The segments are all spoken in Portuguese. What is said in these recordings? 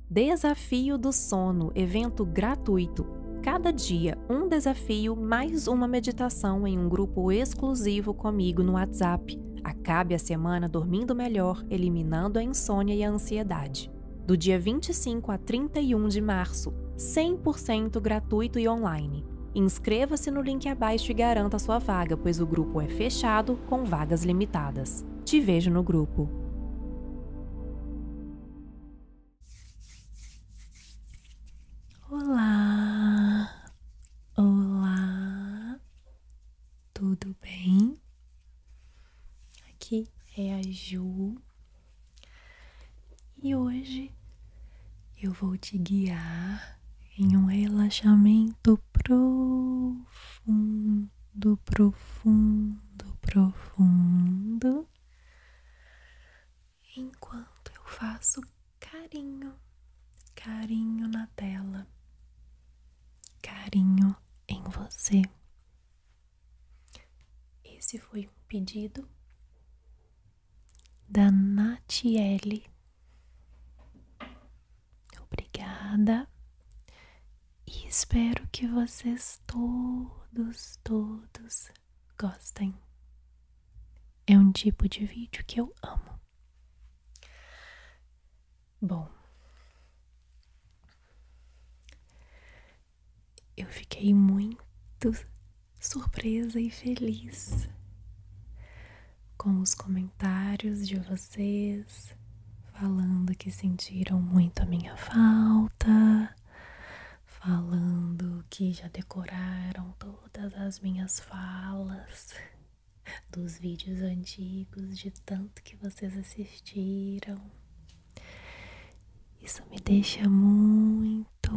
Desafio do Sono, evento gratuito. Cada dia, um desafio mais uma meditação em um grupo exclusivo comigo no WhatsApp. Acabe a semana dormindo melhor, eliminando a insônia e a ansiedade. Do dia 25 a 31 de março, 100% gratuito e online. Inscreva-se no link abaixo e garanta sua vaga, pois o grupo é fechado com vagas limitadas. Te vejo no grupo. Olá, olá, tudo bem? Aqui é a Ju e hoje eu vou te guiar em um relaxamento profundo, profundo, profundo, enquanto eu faço carinho na tela. Carinho em você. Esse foi um pedido da Natiele. Obrigada. E espero que vocês todos gostem. É um tipo de vídeo que eu amo. Bom, eu fiquei muito surpresa e feliz com os comentários de vocês falando que sentiram muito a minha falta, falando que já decoraram todas as minhas falas dos vídeos antigos, de tanto que vocês assistiram. Isso me deixa muito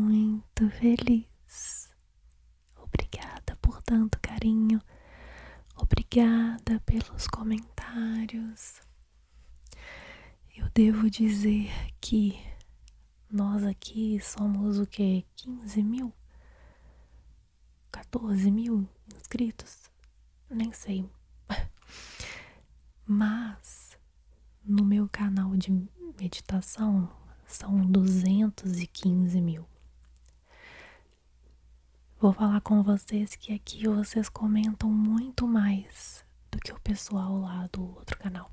feliz. Obrigada por tanto carinho. Obrigada pelos comentários. Eu devo dizer que nós aqui somos o quê? 15 mil? 14 mil inscritos? Nem sei. Mas no meu canal de meditação são 215 mil. Vou falar com vocês que aqui vocês comentam muito mais do que o pessoal lá do outro canal.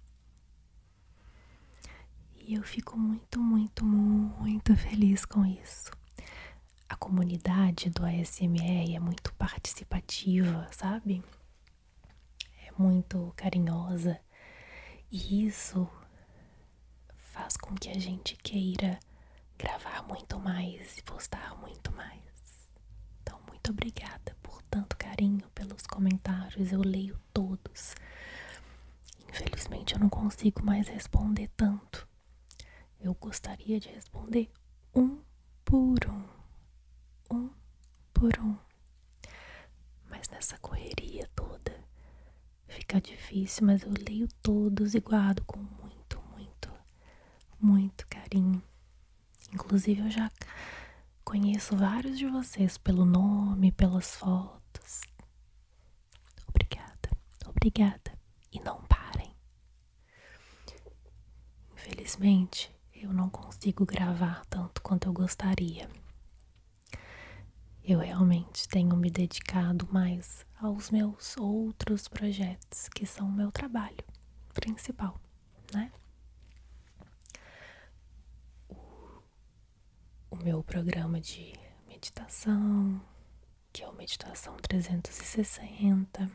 E eu fico muito feliz com isso. A comunidade do ASMR é muito participativa, sabe? É muito carinhosa. E isso faz com que a gente queira gravar muito mais e postar muito mais. Então, muito obrigada por tanto carinho, pelos comentários. Eu leio todos. Infelizmente, eu não consigo mais responder tanto. Eu gostaria de responder um por um. Mas nessa correria toda fica difícil, mas eu leio todos e guardo com muito carinho. Inclusive, eu já conheço vários de vocês pelo nome, pelas fotos. Obrigada. E não parem. Infelizmente, eu não consigo gravar tanto quanto eu gostaria. Eu realmente tenho me dedicado mais aos meus outros projetos, que são o meu trabalho principal, né? O meu programa de meditação, que é o Meditação 360.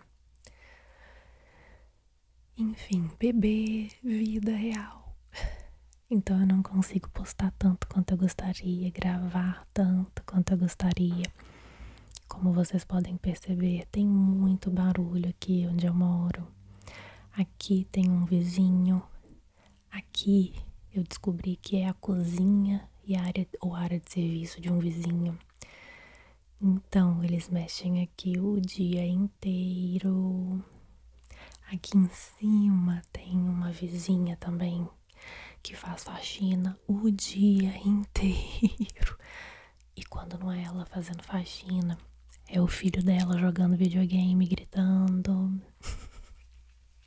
Enfim, bebê, vida real. Então eu não consigo postar tanto quanto eu gostaria, gravar tanto quanto eu gostaria. Como vocês podem perceber, tem muito barulho aqui onde eu moro. Aqui tem um vizinho. Aqui eu descobri que é a cozinha e a área de serviço de um vizinho. Então eles mexem aqui o dia inteiro. Aqui em cima tem uma vizinha também que faz faxina o dia inteiro. E quando não é ela fazendo faxina, é o filho dela jogando videogame, gritando.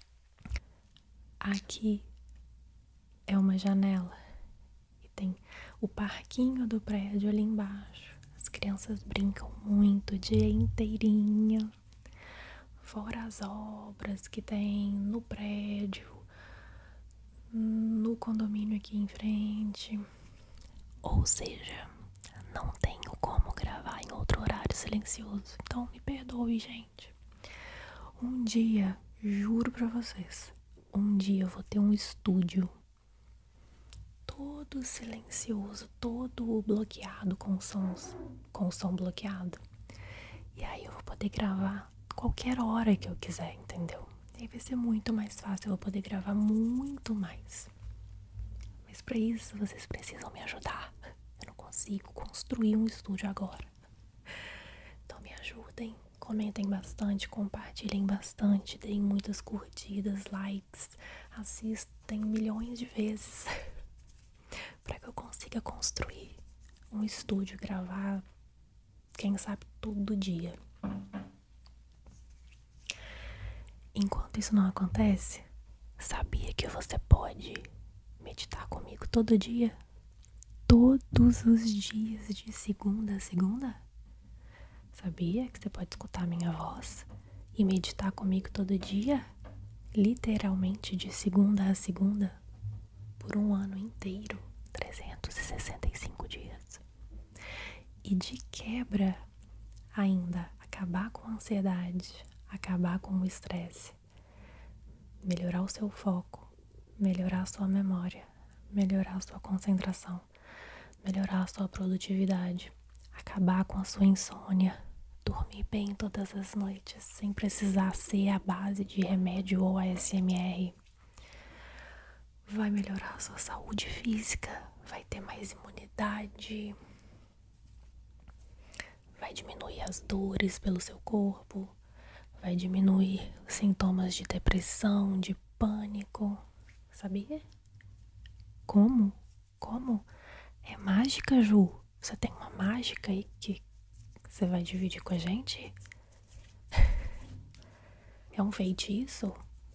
Aqui é uma janela e tem O parquinho do prédio ali embaixo. As crianças brincam muito o dia inteirinho. Fora as obras que tem no prédio, no condomínio aqui em frente. Ou seja, não tenho como gravar em outro horário silencioso. Então me perdoe, gente. Um dia, juro pra vocês, um dia eu vou ter um estúdio todo silencioso, todo bloqueado com sons, com o som bloqueado. E aí eu vou poder gravar qualquer hora que eu quiser, entendeu? E aí vai ser muito mais fácil, eu vou poder gravar muito mais. Mas pra isso vocês precisam me ajudar. Eu não consigo construir um estúdio agora. Então me ajudem, comentem bastante, compartilhem bastante, deem muitas curtidas, likes, assistem milhões de vezes para que eu consiga construir um estúdio, gravar, quem sabe, todo dia. Enquanto isso não acontece, sabia que você pode meditar comigo todo dia? Todos os dias, de segunda a segunda? Sabia que você pode escutar minha voz e meditar comigo todo dia? Literalmente de segunda a segunda? Por um ano inteiro, 365 dias. E de quebra, ainda acabar com a ansiedade, acabar com o estresse, melhorar o seu foco, melhorar a sua memória, melhorar a sua concentração, melhorar a sua produtividade, acabar com a sua insônia, dormir bem todas as noites sem precisar ser a base de remédio ou ASMR. Vai melhorar a sua saúde física, vai ter mais imunidade, vai diminuir as dores pelo seu corpo, vai diminuir os sintomas de depressão, de pânico. Sabia? Como? Como? É mágica, Ju? Você tem uma mágica aí que você vai dividir com a gente? É um feitiço?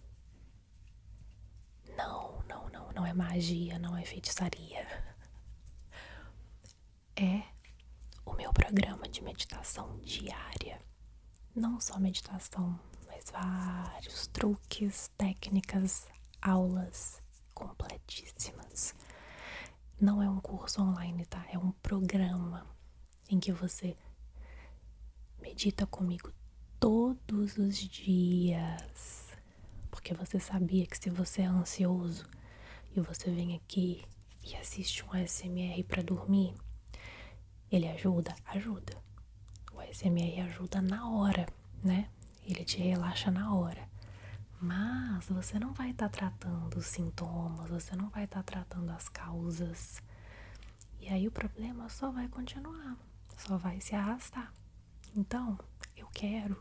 Não é magia, não é feitiçaria. É o meu programa de meditação diária. Não só meditação, mas vários truques, técnicas, aulas completíssimas. Não é um curso online, tá? É um programa em que você medita comigo todos os dias. Porque você sabia que se você é ansioso e você vem aqui e assiste um ASMR pra dormir, ele ajuda? Ajuda. O ASMR ajuda na hora, né? Ele te relaxa na hora. Mas você não vai estar tratando os sintomas, você não vai estar tratando as causas. E aí o problema só vai continuar, só vai se arrastar. Então, eu quero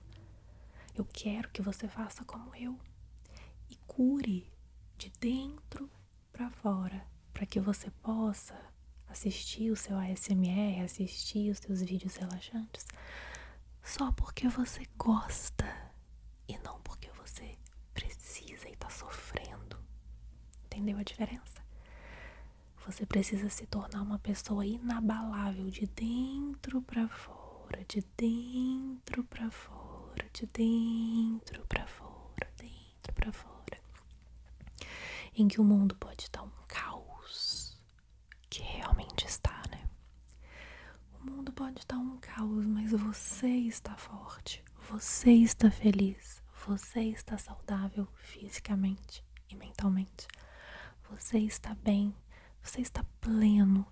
que você faça como eu e cure de dentro pra fora, para que você possa assistir o seu ASMR, assistir os seus vídeos relaxantes só porque você gosta e não porque você precisa e tá sofrendo. Entendeu a diferença? Você precisa se tornar uma pessoa inabalável de dentro pra fora, de dentro pra fora, de dentro pra fora, dentro pra fora. Em que o mundo pode estar um caos, que realmente está, né? O mundo pode estar um caos, mas você está forte, você está feliz, você está saudável fisicamente e mentalmente. Você está bem, você está pleno,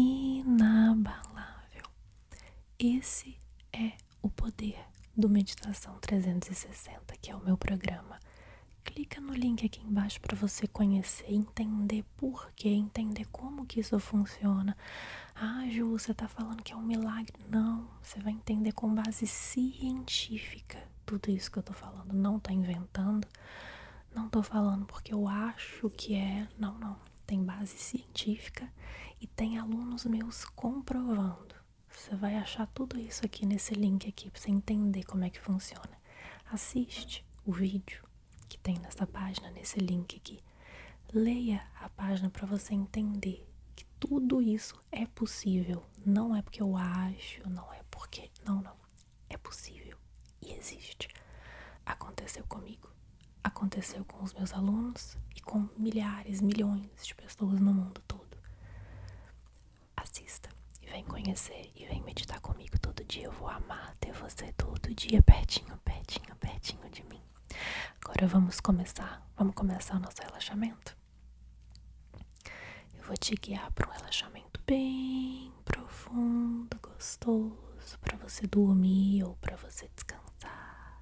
inabalável. Esse é o poder do Meditação 360, que é o meu programa. Clica no link aqui embaixo para você conhecer, entender por quê, entender como que isso funciona. Ah, Ju, você tá falando que é um milagre. Não, você vai entender com base científica tudo isso que eu tô falando. Não tô inventando, não tô falando porque eu acho que é. Não. Tem base científica e tem alunos meus comprovando. Você vai achar tudo isso aqui nesse link aqui pra você entender como é que funciona. Assiste o vídeo que tem nessa página, nesse link aqui. Leia a página para você entender que tudo isso é possível. Não é porque eu acho, não é porque... Não, não. É possível e existe. Aconteceu comigo. Aconteceu com os meus alunos e com milhares, milhões de pessoas no mundo todo. Assista e vem conhecer e vem meditar comigo todo dia. Eu vou amar ter você todo dia pertinho, pertinho, pertinho de mim. Agora vamos começar o nosso relaxamento. Eu vou te guiar para um relaxamento bem profundo, gostoso, para você dormir ou para você descansar.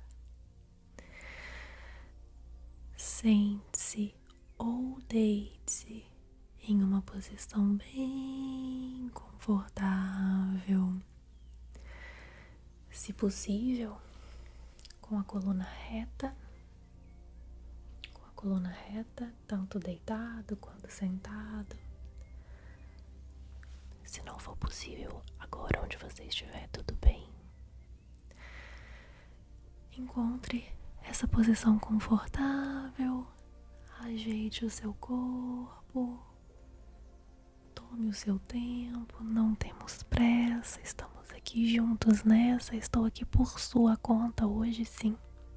Sente-se ou deite-se em uma posição bem confortável. Se possível, com a coluna reta. Com a coluna reta, tanto deitado quanto sentado. Se não for possível, agora onde você estiver, tudo bem. Encontre essa posição confortável, ajeite o seu corpo, tome o seu tempo, não temos pressa, estamos aqui juntos nessa, estou aqui por sua conta hoje sim.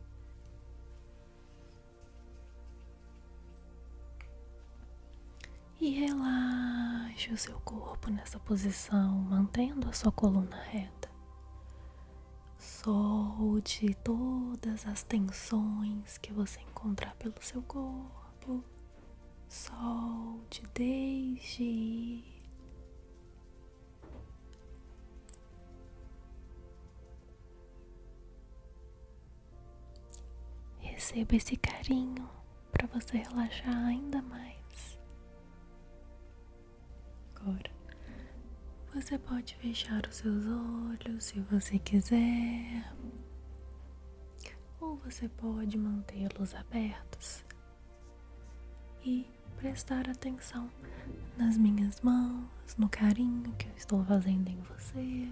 E relaxe o seu corpo nessa posição, mantendo a sua coluna reta. Solte todas as tensões que você encontrar pelo seu corpo. Solte, deixe ir. Receba esse carinho para você relaxar ainda mais. Agora, você pode fechar os seus olhos se você quiser, ou você pode mantê-los abertos e prestar atenção nas minhas mãos, no carinho que eu estou fazendo em você.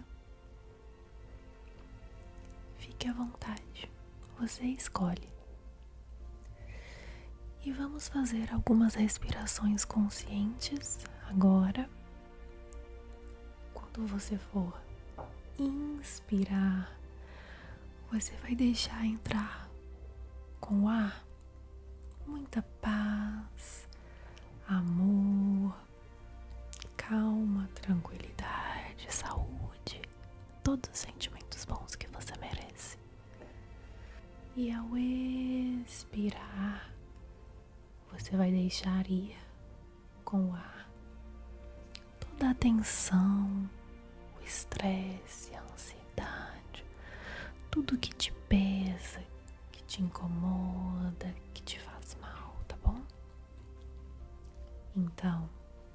Fique à vontade, você escolhe. E vamos fazer algumas respirações conscientes agora. Quando você for inspirar, você vai deixar entrar com o ar muita paz, amor, calma, tranquilidade, saúde, todos os sentimentos bons que você merece. E ao expirar, você vai deixar ir com o ar toda a tensão, o estresse, a ansiedade, tudo que te pesa, que te incomoda, que te faz mal, tá bom? Então,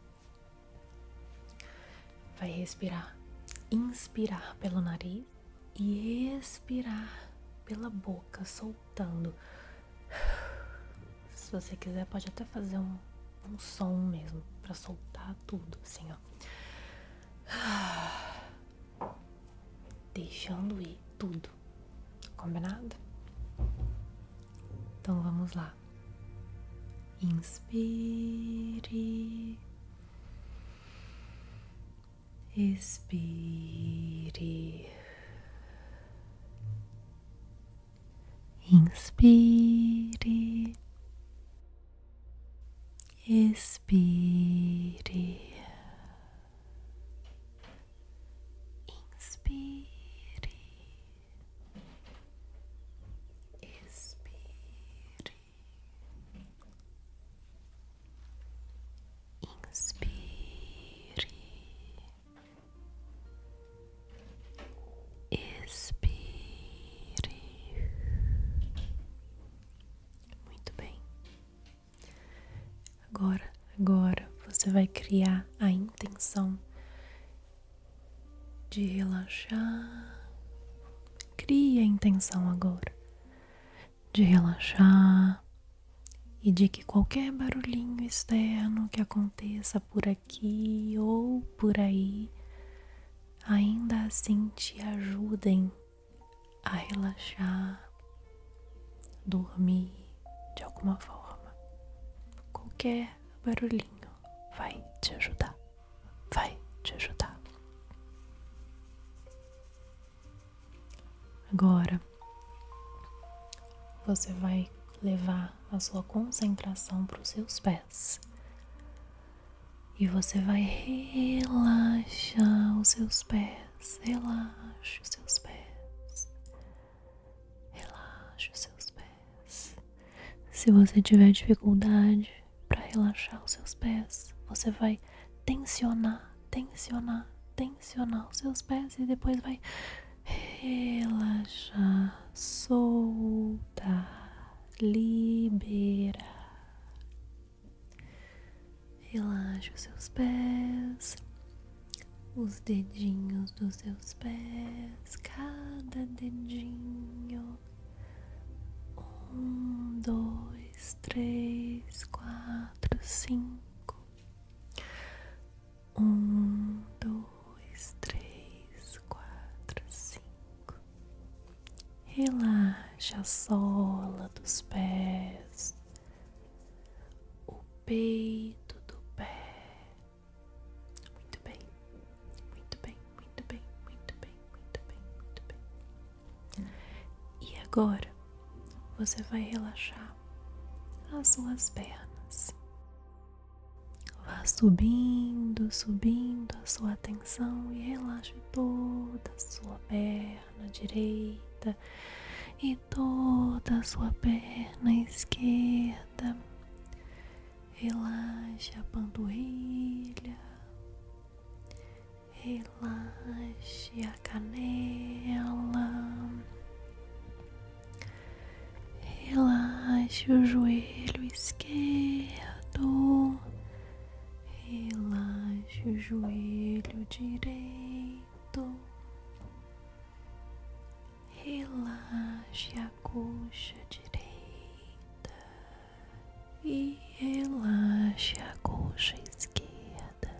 vai respirar, inspirar pelo nariz e expirar pela boca, soltando. Se você quiser, pode até fazer um som mesmo, pra soltar tudo, assim, ó. Deixando ir tudo, combinado? Então vamos lá. Inspire, expire, inspire, expire. Inspire, expire, inspire, expire. Muito bem. Agora você vai criar a intenção de relaxar. Crie a intenção agora de relaxar e de que qualquer barulhinho externo que aconteça por aqui ou por aí ainda assim te ajudem a relaxar, dormir de alguma forma. Qualquer barulhinho vai te ajudar. vai te ajudar. Agora você vai levar a sua concentração para os seus pés e você vai relaxar os seus pés. Relaxe os seus pés. Relaxe os seus pés. Se você tiver dificuldade para relaxar os seus pés, você vai tensionar os seus pés e depois vai relaxar, soltar, liberar. Relaxe os seus pés, os dedinhos dos seus pés, cada dedinho. 1, 2, 3, 4, 5. 1, 2, 3, 4, 5. Relaxa a sola dos pés, o peito do pé. Muito bem, muito bem, muito bem, muito bem, muito bem, muito bem. E agora você vai relaxar as suas pernas. Vá subindo, subindo a sua atenção e relaxe toda a sua perna direita e toda a sua perna esquerda. Relaxe a panturrilha, relaxe a canela, relaxe o joelho esquerdo, relaxe o joelho direito, relaxe a coxa direita e relaxe a coxa esquerda.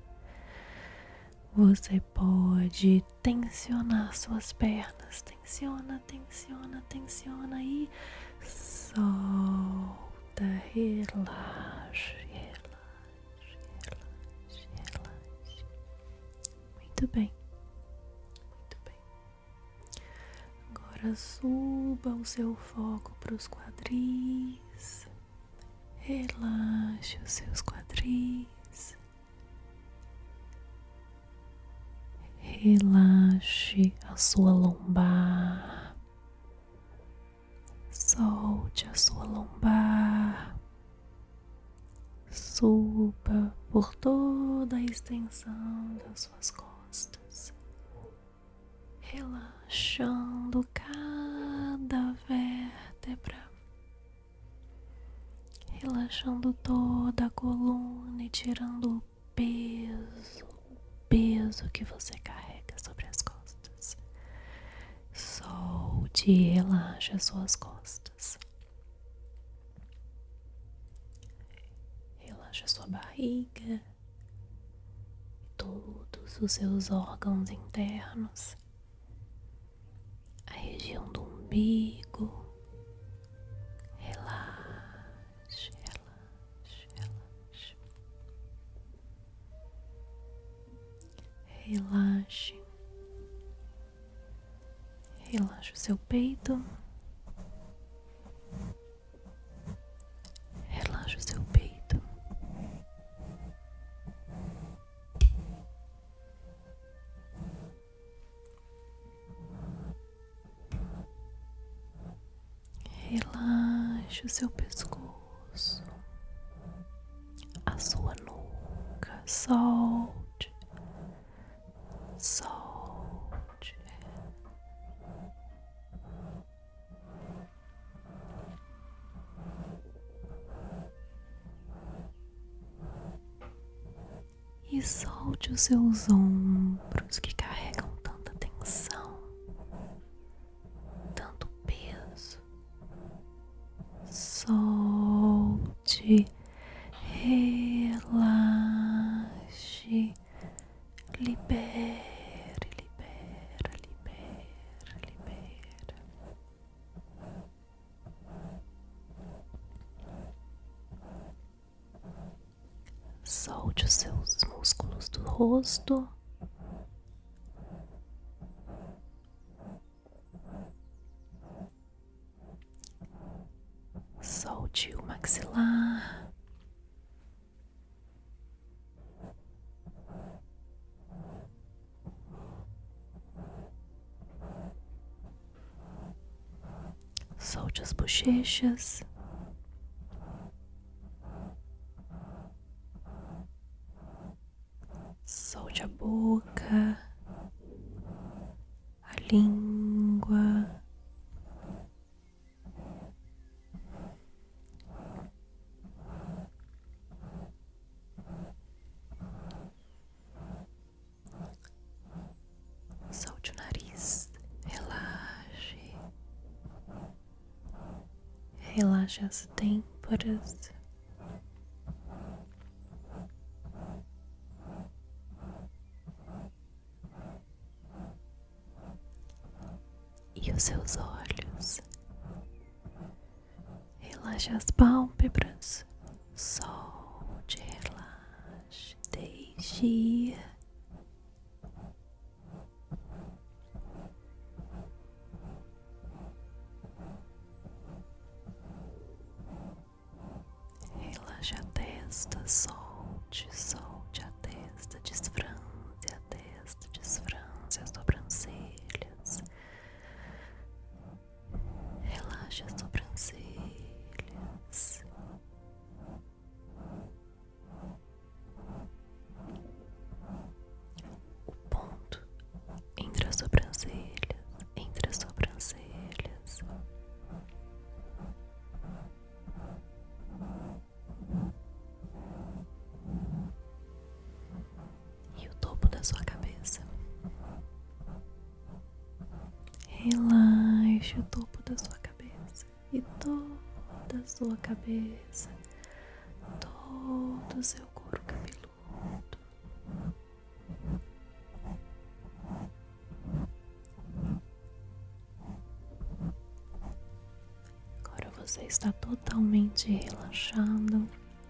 Você pode tensionar suas pernas, tensiona, tensiona, tensiona e solta, relaxe, relaxe, relaxe, relaxe. Muito bem, muito bem. Agora suba o seu foco para os quadris, relaxe os seus quadris. Relaxe a sua lombar, solte a sua lombar, suba por toda a extensão das suas costas, relaxando cada vértebra, relaxando toda a coluna e tirando o peso que você carrega sobre as costas. Solte e relaxe as suas costas. Relaxe a sua barriga, todos os seus órgãos internos, a região do umbigo. Relaxe, relaxe, relaxe. Relaxe. Relaxe o seu peito. Relaxe o seu peito. Relaxe o seu pescoço, a sua nuca. Solte, solte. E solte os seus ombros que carregam tanta tensão, tanto peso. Solte, relaxe, libere, libera, libera, libera. Solte os seus músculos do rosto. Solte o maxilar. Solte as bochechas. Solte a boca, a língua. Solte o nariz, relaxe. Relaxe as têmporas. E os seus olhos. Relaxe as pálpebras. Solte, relaxe, deixe ir. Relaxe a testa, solte, solte a testa, desfranze a testa, desfranze as sobrancelhas. Relaxe as sobrancelhas. O ponto entre as sobrancelhas, entre as sobrancelhas. E o topo da sua cabeça. Relaxe o topo da sua cabeça e toda a sua cabeça, todo o seu couro cabeludo. Agora você está totalmente relaxado,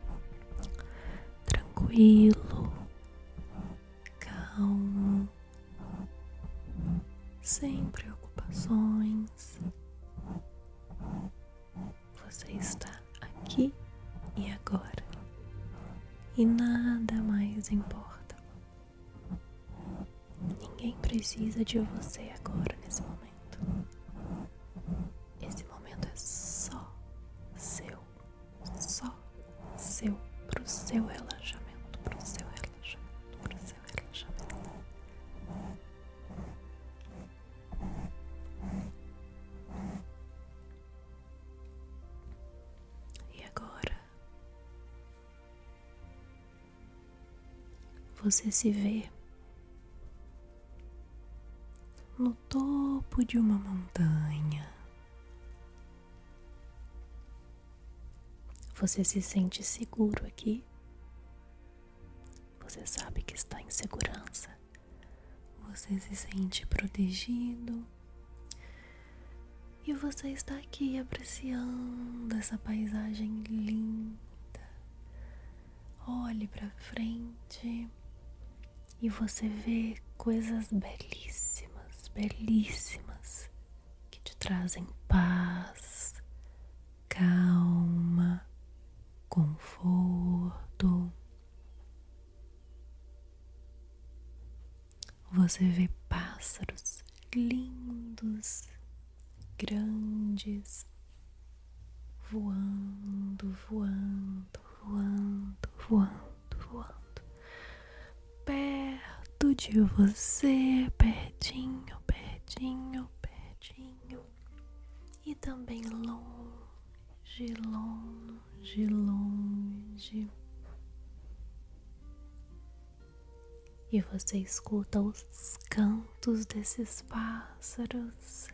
tranquilo, calmo, sem preocupações. Você está aqui e agora, e nada mais importa. Ninguém precisa de você agora nesse momento. Esse momento é só seu, pro seu relaxamento, pro seu relaxamento, pro seu relaxamento. E agora você se vê no topo de uma montanha. Você se sente seguro aqui. Você sabe que está em segurança. Você se sente protegido. E você está aqui apreciando essa paisagem linda. Olhe para frente e você vê coisas belíssimas, belíssimas, que te trazem paz, calma, conforto. Você vê pássaros lindos, grandes, voando, voando, voando, voando, voando, perto de você, pertinho, pertinho, pertinho, e também longe, longe, longe. E você escuta os cantos desses pássaros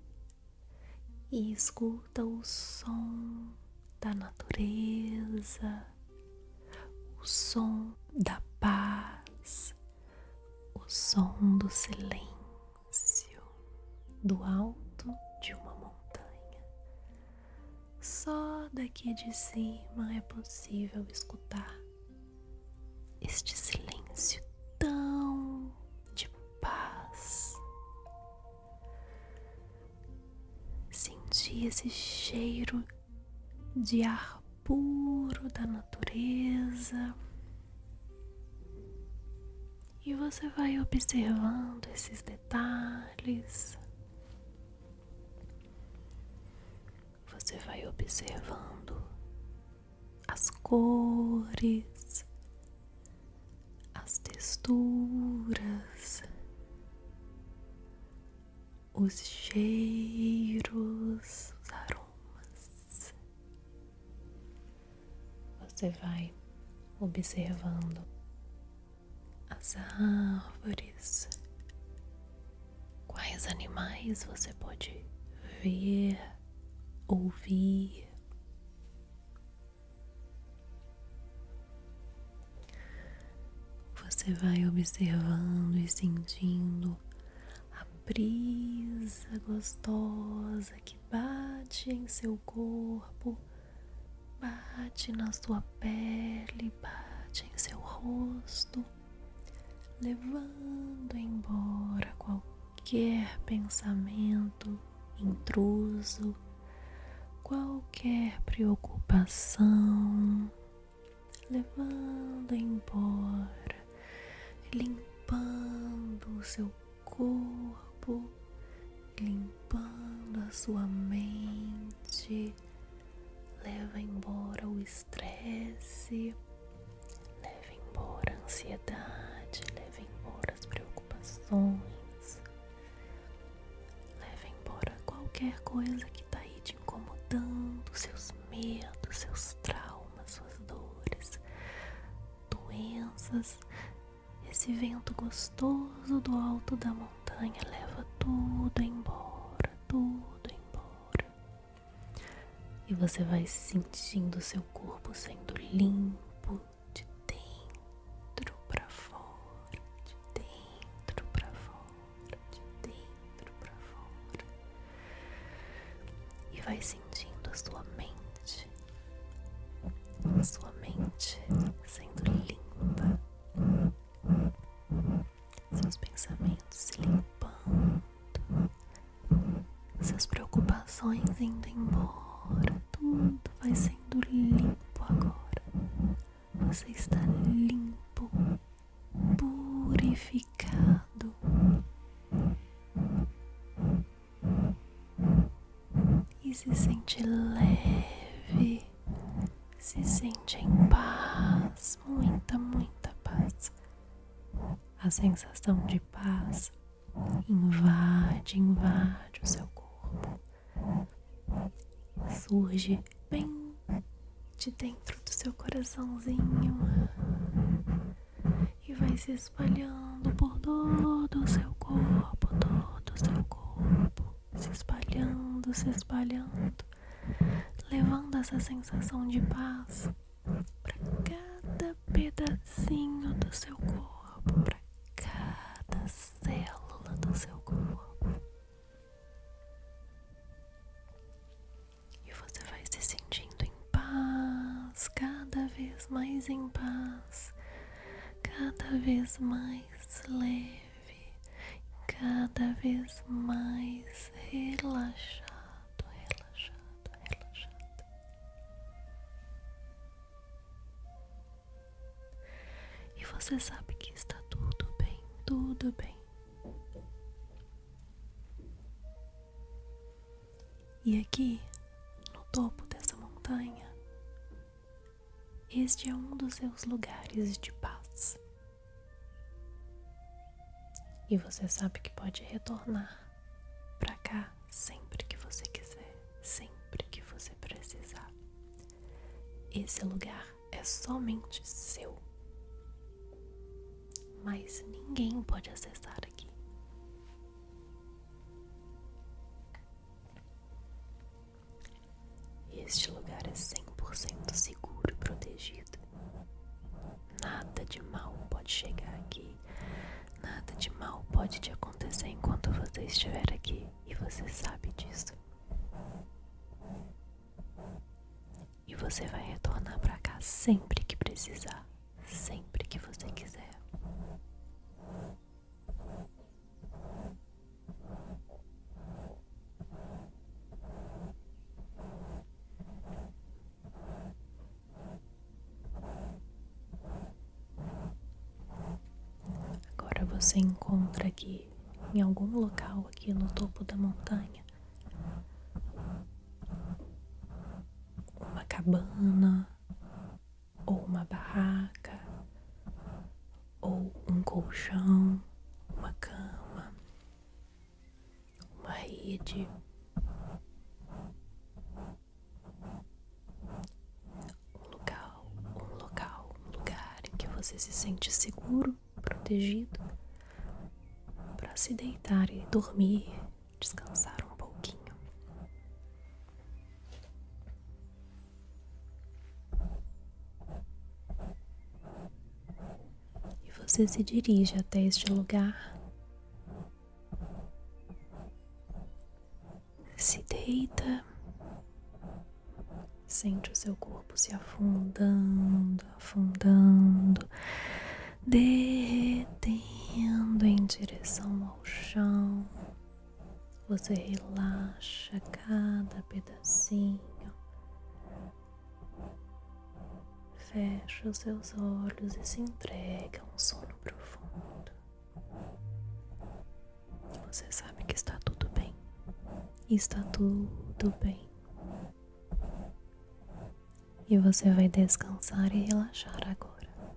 e escuta o som da natureza, o som da paz, o som do silêncio, do alto de uma montanha. Só daqui de cima é possível escutar este silêncio tão sentir esse cheiro de ar puro da natureza. E você vai observando esses detalhes. Você vai observando as cores, as texturas, os cheiros, os aromas. Você vai observando as árvores, quais animais você pode ver, ouvir. Você vai observando e sentindo a brisa gostosa que bate em seu corpo, bate na sua pele, bate em seu rosto, levando embora qualquer pensamento intruso, qualquer preocupação, levando embora, limpando o seu corpo, limpando a sua mente. Leva embora o estresse, leva embora a ansiedade, leva embora as preocupações, leva embora qualquer coisa que está aí te incomodando, seus medos, seus traumas, suas dores, doenças. Esse vento gostoso do alto da montanha leva tudo embora, tudo embora. E você vai sentindo seu corpo sendo limpo de dentro para fora, de dentro para fora, de dentro para fora. E vai sentindo a sua mente sendo limpa, seus pensamentos se limpando, suas preocupações indo embora, tudo vai sendo limpo agora. Você está limpo, purificado. E se sente leve, se sente em paz, muita, muita paz. A sensação de paz invade o seu corpo. Surge bem de dentro do seu coraçãozinho e vai se espalhando por todo o seu corpo, se espalhando, levando essa sensação de paz para cada pedacinho do seu corpo, para cada célula do seu corpo. E você vai se sentindo em paz, cada vez mais em paz, cada vez mais leve, cada vez mais relaxado. E você sabe que está tudo bem, tudo bem. E aqui, no topo dessa montanha, este é um dos seus lugares de paz. E você sabe que pode retornar para cá sempre que você quiser, sempre que você precisar. Esse lugar é somente seu, mas ninguém pode acessar aqui. Este lugar é 100% seguro e protegido. Nada de mal pode chegar aqui. Nada de mal pode te acontecer enquanto você estiver aqui. E você sabe disso. E você vai retornar pra cá sempre que precisar. Sempre que você quiser. você encontra aqui em algum local aqui no topo da montanha uma cabana, ou uma barraca, ou um colchão, uma cama, uma rede, um lugar em que você se sente seguro, protegido, para se deitar e dormir, descansar um pouquinho. E você se dirige até este lugar, se deita, sente o seu corpo se afundando, afundando, derretendo em direção ao chão. Você relaxa cada pedacinho, fecha os seus olhos e se entrega a um sono profundo. Você sabe que está tudo bem. Está tudo bem. E você vai descansar e relaxar agora.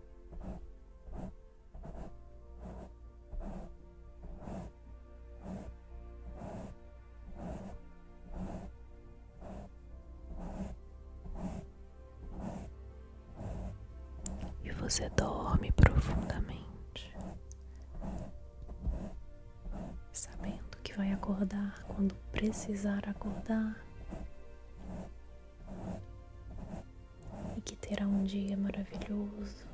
E você dorme profundamente, sabendo que vai acordar quando precisar acordar. E que terá um dia maravilhoso,